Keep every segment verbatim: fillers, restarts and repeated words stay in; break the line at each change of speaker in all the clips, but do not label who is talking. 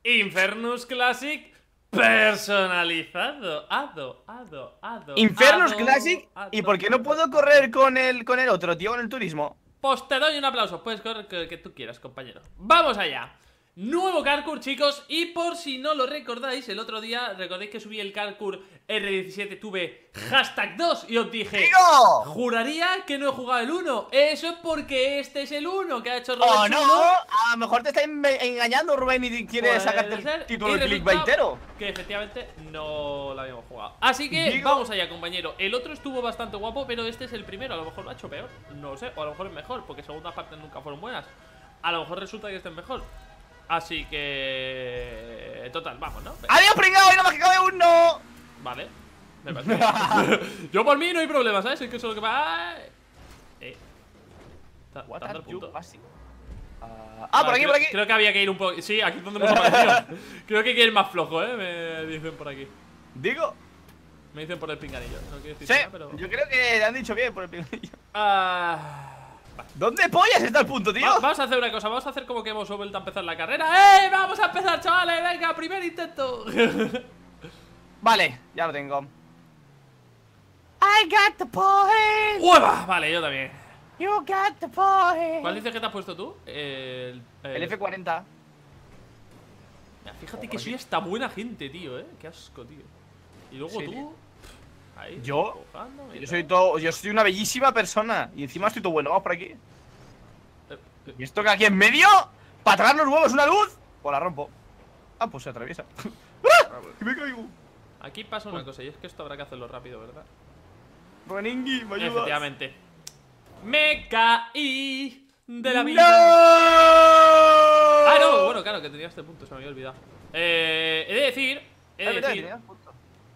Infernus Classic personalizado. Ado, ado, ado.
Infernus
ado,
Classic.
ado.
¿Y por qué no puedo correr con el, con el otro, tío? Con el turismo.
Pues te doy un aplauso. Puedes correr que, que tú quieras, compañero. Vamos allá. Nuevo Carcour, chicos. Y por si no lo recordáis, el otro día recordéis que subí el Carcour R diecisiete. Tuve hashtag dos y os dije:
¡Digo!
juraría que no he jugado el uno. Eso es porque este es el uno que ha hecho Rubén.
¡Oh, no!
Chulo.
A lo mejor te está engañando, Rubén, y quiere
Puede
sacarte el
ser.
título
Y
de
resulta
clickbaitero.
que efectivamente no lo habíamos jugado. Así que
Digo.
vamos allá, compañero. El otro estuvo bastante guapo, pero este es el primero. A lo mejor lo ha hecho peor, no lo sé. O a lo mejor es mejor, porque segundas partes nunca fueron buenas. A lo mejor resulta que este es mejor. Así que... total, vamos, ¿no?
¡Adiós, pringao! ¡Y no me cabe uno!
Vale, me parece. Yo por mí no hay problema, ¿sabes? Es que eso es lo que pasa. Eh Está
What
dando
are
el
you
punto.
passing? Ah, ah, por aquí,
creo,
por aquí.
Creo que había que ir un poco. Sí, aquí es donde hemos aparecido. Creo que hay que ir más flojo, ¿eh? Me dicen por aquí.
Digo.
Me dicen por el pinganillo. No quiero decir
Sí,
nada, pero.
yo creo que le han dicho bien por el pinganillo.
Ah. Vale.
¿Dónde pollas está el punto, tío?
Va- vamos a hacer una cosa, vamos a hacer como que hemos vuelto a empezar la carrera. ¡Eh! ¡Vamos a empezar, chavales! ¡Venga, primer intento!
Vale, ya lo tengo. I got the point.
¡Hueva! Vale, yo también.
You got the point.
¿Cuál dices que te has puesto tú? El,
El F cuarenta.
Mira, fíjate que soy esta buena gente, tío, ¿eh? Qué asco, tío. Y luego
Sí,
tú.
tío.
Ahí,
¿Yo?
empujando,
Yo
mira.
soy todo, yo soy una bellísima persona. Y encima estoy todo bueno, vamos por aquí.
Eh, eh,
¿Y esto que aquí en medio? ¿Para tragar los huevos una luz? Pues la rompo. Ah, pues se atraviesa. ¡Ah! ¡Que me caigo!
Aquí pasa una cosa, y es que esto habrá que hacerlo rápido, ¿verdad?
Reningui, ¿me ayudas?
Efectivamente. Me caí de la vida.
¡No!
Ah, no, bueno, claro, que tenía este punto, se me había olvidado. Eh, he de decir, he
Es
de
verdad,
decir
tenía punto.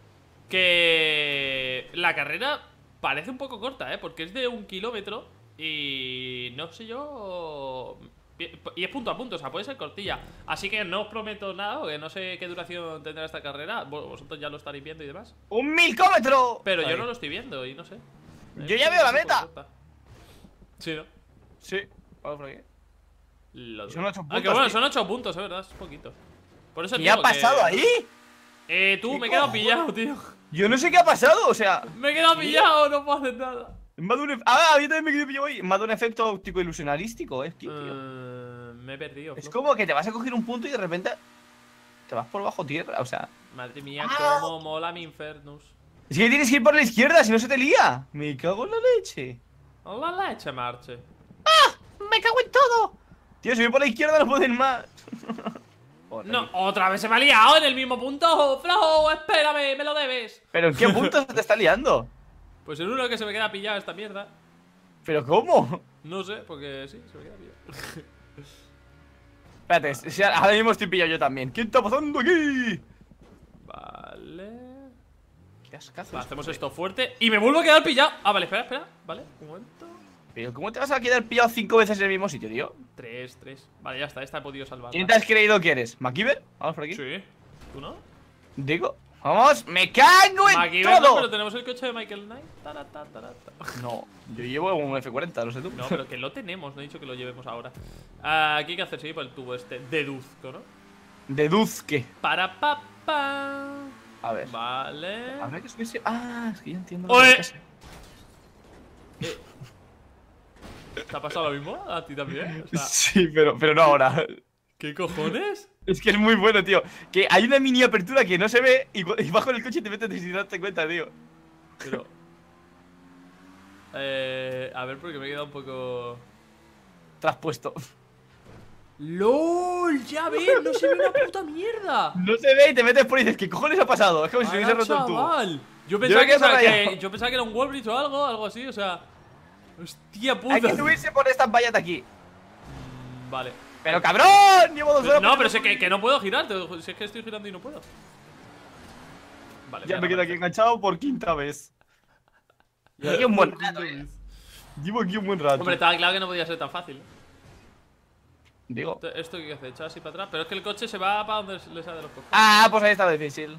que la carrera parece un poco corta, ¿eh? Porque es de un kilómetro y no sé yo... Y es punto a punto, o sea, puede ser cortilla. Así que no os prometo nada, porque no sé qué duración tendrá esta carrera. Bueno, vosotros ya lo estaréis viendo y demás.
¡Un milcómetro!
Pero
Ahí.
yo no lo estoy viendo y no sé.
Yo ya veo la meta.
Sí, ¿no?
Sí, vamos por aquí.
Lo
Son ocho
Ah, que
puntos,
bueno,
tío.
son ocho puntos, es verdad, es poquito. Por eso
¿Qué
digo
ha pasado
que...
ahí?
Eh, tú,
¿Qué
me he quedado
cojones?
pillado, tío.
Yo no sé qué ha pasado, o sea.
Me he quedado pillado, no puedo hacer nada.
Me ha dado un ef- Ah, yo también me quedé pillado ahí. Me ha dado un efecto óptico ilusionarístico, eh, tío.
Eh, me he perdido.
Es
flojo.
como que te vas a coger un punto y de repente te vas por bajo tierra, o sea.
Madre mía,
Ah.
cómo mola mi Infernus.
Es que tienes que ir por la izquierda, si no se te lía. Me cago en la leche.
La leche, marche.
Me cago en todo. Tío, si voy por la izquierda no pueden más. Joder.
No, otra vez se me ha liado en el mismo punto. Flojo, espérame, me lo debes.
¿Pero en qué punto se te está liando?
Pues en uno que se me queda pillado esta mierda.
¿Pero cómo?
No sé, porque sí, se me queda pillado.
Espérate, si ahora mismo estoy pillado yo también. ¿Qué está pasando aquí?
Vale.
¿Qué ascazo?
Va, hacemos esto fuerte y me vuelvo a quedar pillado. Ah, vale, espera, espera. Vale, un momento.
Pero ¿cómo te vas a quedar pillado cinco veces en el mismo sitio, tío?
Tres, tres. Vale, ya está, esta he podido salvar.
¿Quién te has creído que eres? ¿MacGyver? Vamos por aquí.
Sí. ¿Tú no?
Digo, vamos, me cago en
MacGyver no,
todo.
pero tenemos el coche de Michael Knight. Tarata, tarata.
No, yo llevo un F cuarenta, no sé tú.
No, pero que lo tenemos, no he dicho que lo llevemos ahora. Ah, aquí hay que hacer seguir por el tubo este. Deduzco, ¿no?
Deduzque.
Para papá.
A ver.
Vale.
Habrá que subirse. Ah, es que ya entiendo.
Oye.
lo que es.
Eh, ¿Te ha pasado lo mismo? ¿A ti también? O sea,
Sí, pero, pero no ahora.
¿qué cojones?
Es que es muy bueno, tío. Que hay una mini apertura que no se ve y, cu- y bajo en el coche y te metes sin darte cuenta, tío.
Pero... Eh, a ver, porque me he quedado un poco...
Traspuesto.
¡LOL! ¡Ya ves! ¡No se ve una puta mierda!
No se ve y te metes por y dices, ¿qué cojones ha pasado? Es como si se hubiese
Ahora,
roto el tubo.
chaval. Yo pensaba,
me
que,
quedo
o sea,
rayado.
que- yo pensaba que era un Wallbridge o algo, algo así, o sea... Hostia puta.
Hay que subirse por estas vallas de aquí.
Mm, Vale.
Pero cabrón, llevo dos horas.
No,
por-
pero sé que, que no puedo girar, te- si es que estoy girando y no puedo. Vale,
Ya
me
me quedo aquí enganchado por quinta vez. Llevo aquí un buen rato, eh. Llevo aquí un buen rato.
Hombre, estaba claro que no podía ser tan fácil, ¿eh?
Digo.
Esto- Esto que hace, echar así para atrás. Pero es que el coche se va para donde le sale de los cojones.
Ah, pues ahí está difícil.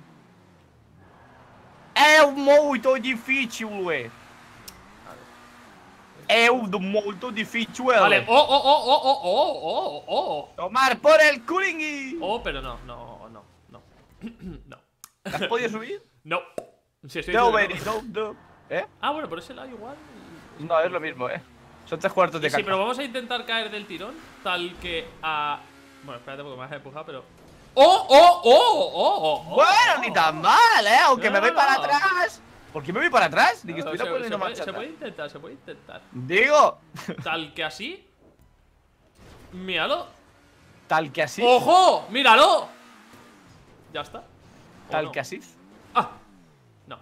Es muy difícil, güey. è molto difficile.
Vale, oh, oh, oh, oh, oh, oh, oh, oh.
Tomar por el culingui.
Oh, pero no, no, no, no. No.
¿Te has podido subir?
No. Sí, estoy
No,
diciendo
baby, no, no. ¿Eh?
Ah, bueno, por ese lado igual.
No, es lo mismo, eh. Son tres cuartos de
Sí,
caca.
pero vamos a intentar caer del tirón. Tal que a. Bueno, espérate porque me has empujado, pero. ¡Oh, oh, oh, oh, oh!
Bueno, ni tan mal, eh. Aunque
No,
me voy
no,
para
no.
atrás. ¿Por qué me voy para atrás? Ni que
No,
estuviera
se,
poniendo
se puede,
marcha
se puede
atrás.
intentar, se puede intentar.
Digo,
Tal que así. Míralo.
tal que así.
¡Ojo! ¡Míralo! Ya está. ¿O
Tal
no?
que así.
Ah, no.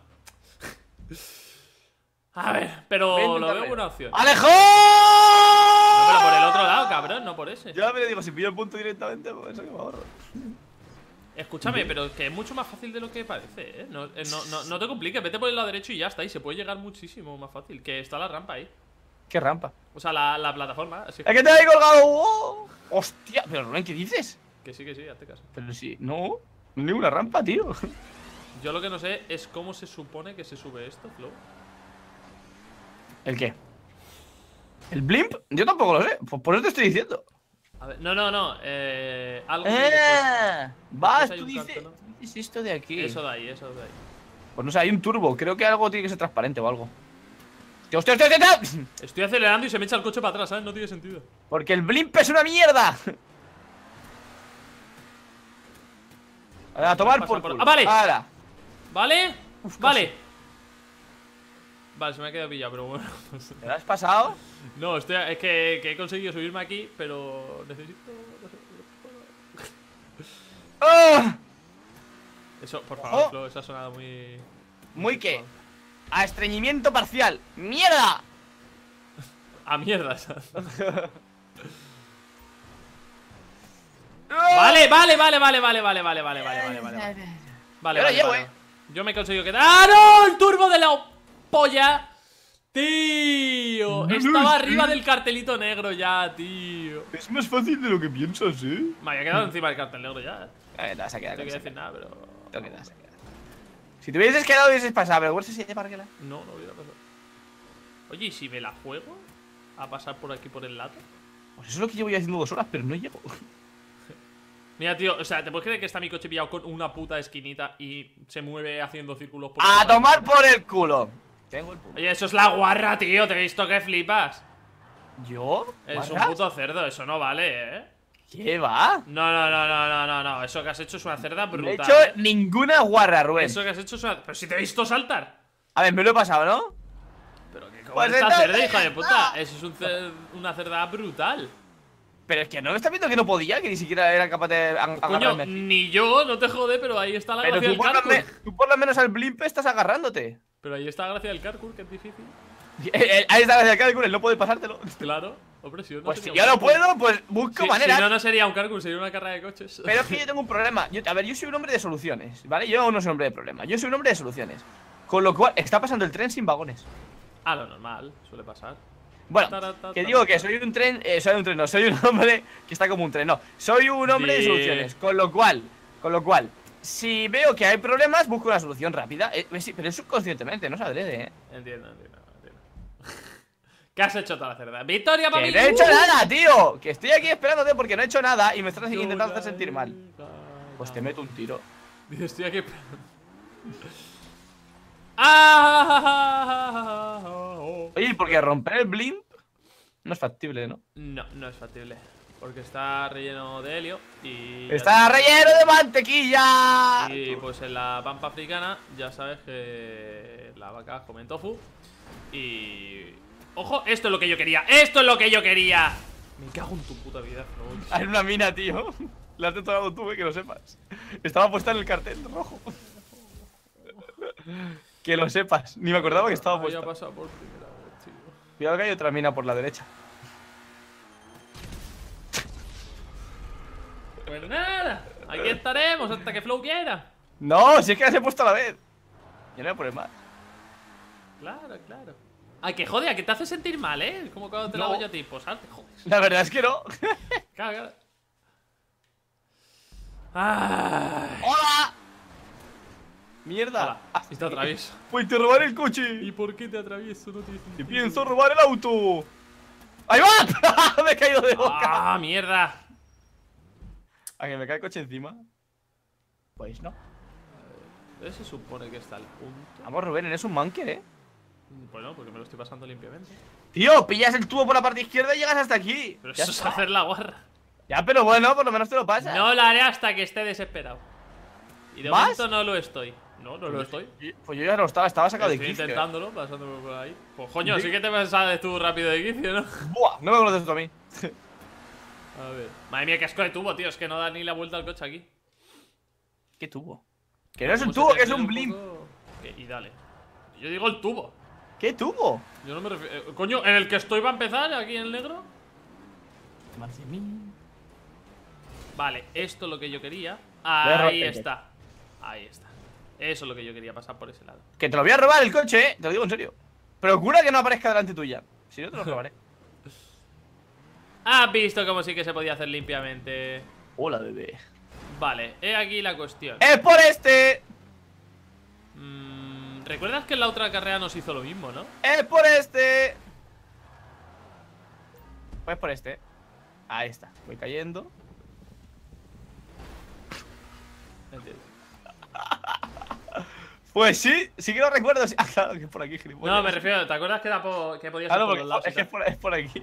A ver, pero
Voy a
lo
intentarlo.
veo buena opción.
¡Alejo!
No, pero por el otro lado, cabrón, no por ese.
Ya me lo digo, si pillo el punto directamente, pues eso que me ahorro.
Escúchame, pero es que es mucho más fácil de lo que parece, ¿eh? No, eh, no, no, no te compliques, vete por el lado derecho y ya está. Y se puede llegar muchísimo más fácil. Que está la rampa ahí.
¿Qué rampa?
O sea, la, la plataforma. Así
¡Es que te he colgado! ¡Oh! ¡Hostia! Pero Rubén, ¿qué dices?
que sí, que sí, hazte caso.
Pero sí, no. No hay ninguna rampa, tío.
Yo lo que no sé es cómo se supone que se sube esto, Flow.
¿El qué? ¿El blimp? Yo tampoco lo sé. Pues por eso te estoy diciendo.
A ver, no, no, no. Eh, algo que después-
¡Eh! Vas,
hay
tú
un
dices.
canto, ¿no?
tú dices esto de aquí.
Eso de ahí, eso de ahí.
Pues no sé, hay un turbo. Creo que algo tiene que ser transparente o algo. ¡Hostia, hostia, hostia, hostia!
Estoy acelerando y se me echa el coche para atrás, ¿sabes? No tiene sentido.
Porque el blimp es una mierda. A tomar
Pasa
por
por-
culo.
¡Ah, vale!
Ahora.
¿Vale?
Uf,
vale. Vale, se me ha quedado pillado, pero bueno.
¿Te lo has pasado?
No, estoy, es que, que he conseguido subirme aquí, pero necesito. No sé,
¡Ah!
eso, por favor,
Ojo.
Flo, eso ha sonado muy.
¿Muy qué? A estreñimiento parcial. ¡Mierda!
A mierda, esa. Vale, vale, vale, vale, vale, vale, vale, vale, vale, vale, vale. Vale,
Yo lo
vale,
llevo,
vale.
eh.
Yo me he conseguido quedar. ¡Ah, no! ¡El turbo de la polla! ¡Tío!
No,
Estaba
no,
arriba
sí.
del cartelito negro ya, tío.
Es más fácil de lo que piensas, ¿eh?
Me había quedado encima del cartel negro ya.
Eh, te vas a quedar
No te
con
quiero
esa.
decir nada, pero.
Te quedas, te quedas. Si te hubieses quedado, hubieses pasado. Pero ¿cuál se para que la?
No, no hubiera pasado. Oye, ¿y si me la juego a pasar por aquí por el lado?
Pues eso es lo que llevo ya haciendo dos horas, pero no llego.
Mira, tío, o sea, ¿te puedes creer que está mi coche pillado con una puta esquinita y se mueve haciendo círculos por
¡A
el lugar?
tomar por el culo! Tengo el punto.
Oye, eso es la guarra, tío. Te he visto que flipas.
¿Yo?
Es un
¿Guarras?
puto cerdo, eso no vale, ¿eh?
¿Qué va?
No, no, no, no, no, no, no. Eso que has hecho es una cerda
No he
brutal.
hecho
¿eh?
ninguna guarra, Rubén.
Eso que has hecho es una. Pero si te he visto saltar.
A ver, me lo he pasado, ¿no?
Pero que como
Pues
esta
entonces
cerda, hija de
ya
puta.
está.
Eso es un cer- una cerda brutal.
Pero es que no me estás viendo que no podía, que ni siquiera era capaz de ag-
Coño,
agarrarme.
ni yo, no te jode, pero ahí está la
Pero
gracia
tú
del
por, lo
carcur.
me- tú por lo menos al blimp estás agarrándote.
Pero ahí está la gracia del carcur, que es difícil.
Eh, eh, Ahí está la cálculo, él no puede pasártelo.
Claro, hombre, si yo no
Pues si
sería
yo
un
no
carcur.
puedo, pues busco
Si-
maneras.
Si no, no sería un carcur, sería una carrera de coches.
Pero es que yo tengo un problema. Yo- a ver, yo soy un hombre de soluciones, ¿vale? Yo no soy un hombre de problemas. Yo soy un hombre de soluciones. Con lo cual, está pasando el tren sin vagones.
Ah, lo normal, suele pasar.
Bueno,
Taratata.
que digo que soy un tren, eh, soy un tren, no, soy un hombre que está como un tren, no. Soy un hombre de
Di-
soluciones, con lo cual, con lo cual, si veo que hay problemas, busco una solución rápida. Eh, eh, sí, pero es subconscientemente, no es adrede, eh.
Entiendo, entiendo, entiendo. ¿Qué has hecho toda la cerda? ¡Victoria para
Que
mí!
no he hecho
¡Uh!
nada, tío. Que estoy aquí esperándote porque no he hecho nada y me estás intentando hacer sentir mal. Pues te meto un tiro.
Dice, estoy aquí esperando. ¡Ah!
Oye, porque romper el blimp no es factible, ¿no?
No, no es factible. Porque está relleno de helio y.
¡Está relleno de mantequilla!
Y pues en la pampa africana ya sabes que las vacas comen tofu. Y. ¡Ojo! Esto es lo que yo quería. ¡Esto es lo que yo quería! Me cago en tu puta vida, Flow.
Hay una mina, tío. La has detonado tú, eh, que lo sepas. Estaba puesta en el cartel rojo. Que lo sepas. Ni me acordaba que estaba
Había
puesta.
pasado por primera vez, tío.
Cuidado que hay otra mina por la derecha.
Pues nada, aquí estaremos hasta que Flow quiera.
No, si es que las he puesto a la vez. Yo no voy a poner más.
Claro, claro. Ay, que jode, a que te hace sentir mal, ¿eh? Como cuando te la
No.
hago yo a ti. Pues ahora te jodes.
La verdad es que no.
Claro, claro. Ay.
¡Hola! Mierda.
Hola,
Ah,
y te atravieso.
Pues te robaré el coche.
¿Y por qué te atravieso? No tiene
Te
sentido.
pienso robar el auto. ¡Ahí va! Me he caído de boca.
¡Ah, mierda!
¿A que me cae el coche encima? Pues no.
¿Dónde se supone que está el punto?
Vamos, Rubén, eres un manker, ¿eh?
Bueno, porque me lo estoy pasando limpiamente.
Tío, pillas el tubo por la parte izquierda y llegas hasta aquí.
Pero
Ya
eso es
está.
hacer la guarra.
Ya, pero bueno, por lo menos te lo pasas.
No lo haré hasta que esté desesperado. Y de
¿Más?
momento no lo estoy. No, no lo estoy.
Pues yo ya lo estaba, estaba sacado de
Estoy
quicio.
intentándolo, pasándolo por ahí. Pues coño,
¿Sí?
sí que te pasas tú rápido de quicio, ¿no?
Buah, no me conoces tú a mí.
A ver. Madre mía, qué asco de tubo, tío. Es que no da ni la vuelta al coche aquí.
¿Qué tubo? Que no es un
Como se
tubo,
te
que es
quede
un blimp.
poco- Que- Y dale. Yo digo el tubo.
¿Qué tubo?
Yo no me refiero. eh, Coño, en el que estoy va a empezar, aquí en el negro.
Madre mía.
Vale, esto es lo que yo quería.
a robar
Ahí
el
está. Ahí está. Eso es lo que yo quería, pasar por ese lado.
Que te lo voy a robar el coche, eh. Te lo digo en serio. Procura que no aparezca delante tuya. Si no, te lo robaré.
Has visto como sí que se podía hacer limpiamente.
Hola, bebé.
Vale, he aquí la cuestión.
¡Es por este!
Mm, ¿Recuerdas que en la otra carrera nos hizo lo mismo, no?
¡Es por este! Pues por este. Ahí está. Voy cayendo.
Entiendo.
Pues sí, sí que lo recuerdo. Sí. Ah, claro, que es por aquí, gilipollas.
No, me refiero, ¿te acuerdas que, era po- que podías ir
Claro,
por
porque
los lados?
es
y
que es
tal?
por, es por aquí.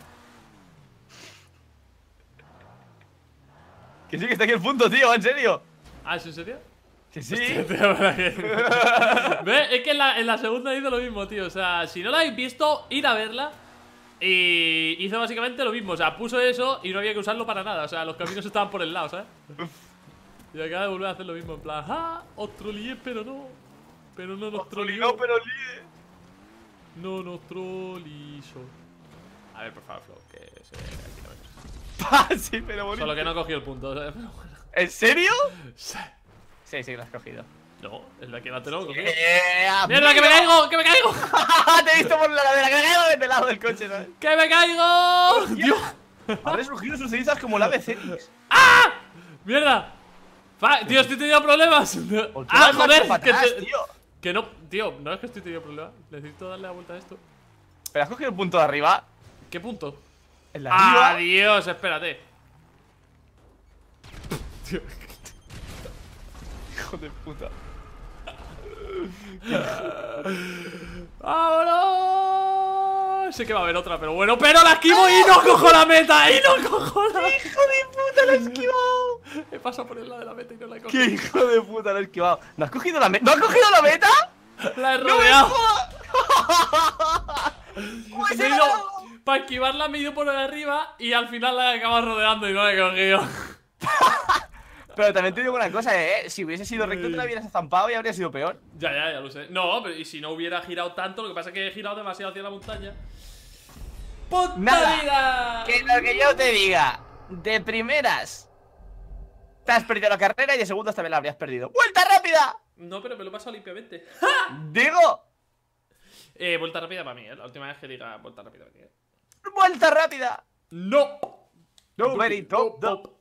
Que sí, que está aquí el punto, tío, en serio.
¿Ah, ¿es en serio?
Que sí.
Hostia, tío, ¿para qué? ¿Ves? Es que en la, en la segunda hizo lo mismo, tío. O sea, si no la habéis visto, ir a verla. Y hizo básicamente lo mismo. O sea, puso eso y no había que usarlo para nada. O sea, los caminos estaban por el lado, ¿sabes? Y acaba de volver a hacer lo mismo. En plan, ¡ah! Os troleé, pero no. Pero no nos troleó.
No, pero líe.
No nos trolizo. A ver, por favor, Flow, que se ve aquí la vez.
Ah, sí, pero bonito.
Solo que no cogió el punto, ¿sabes? Pero bueno.
¿En serio?
Sí.
Sí, sí, lo has cogido.
No, es la que la tengo cogido.
Eh,
¡Mierda, que me caigo! ¡Que me caigo!
Te he visto por la ladera, que me caigo desde el lado del coche, ¿sabes?
¡Que me caigo! ¡Dios!
Habré surgido sus cenizas como el ave fénix.
¡Mierda! Fa- tío, estoy teniendo problemas.
¿Por qué
¡Ah,
vas
joder!
para
Que,
atrás,
te-
tío?
que no, tío, no es que estoy teniendo problemas. Necesito darle la vuelta a esto.
Pero has cogido el punto de arriba.
¿Qué punto?
El de arriba.
¡Adiós! Espérate. Tío,
Hijo de puta.
¡vámonos! Sé que va a haber otra, pero bueno. ¡Pero la esquivo y no cojo la meta! ¡Y no cojo la meta!
¡Hijo de puta, lo he esquivado!
He pasado por el lado de la meta y no la he
¡Qué
cogido.
hijo de puta, lo he esquivado! ¿No has cogido la meta? ¿No has cogido la meta?
La he
¡No me
rodeado.
jodas! ¿Cómo es
Me he
eso?
ido, para esquivarla me he ido por arriba y al final la he acabado rodeando y no la he cogido.
Pero también te digo una cosa, eh. Si hubiese sido recto, te la hubieras estampado y habría sido peor.
Ya, ya, ya lo sé. No, pero y si no hubiera girado tanto, lo que pasa es que he girado demasiado hacia la montaña. ¡Puta
Nada,
vida!
que lo que yo te diga, de primeras te has perdido la carrera y de segundas también la habrías perdido. ¡Vuelta rápida!
No, pero me lo he pasado limpiamente.
Digo,
eh, vuelta rápida para mí, ¿eh? La última vez que diga vuelta rápida para mí, ¿eh?
vuelta rápida.
¡No!
No, very top, top.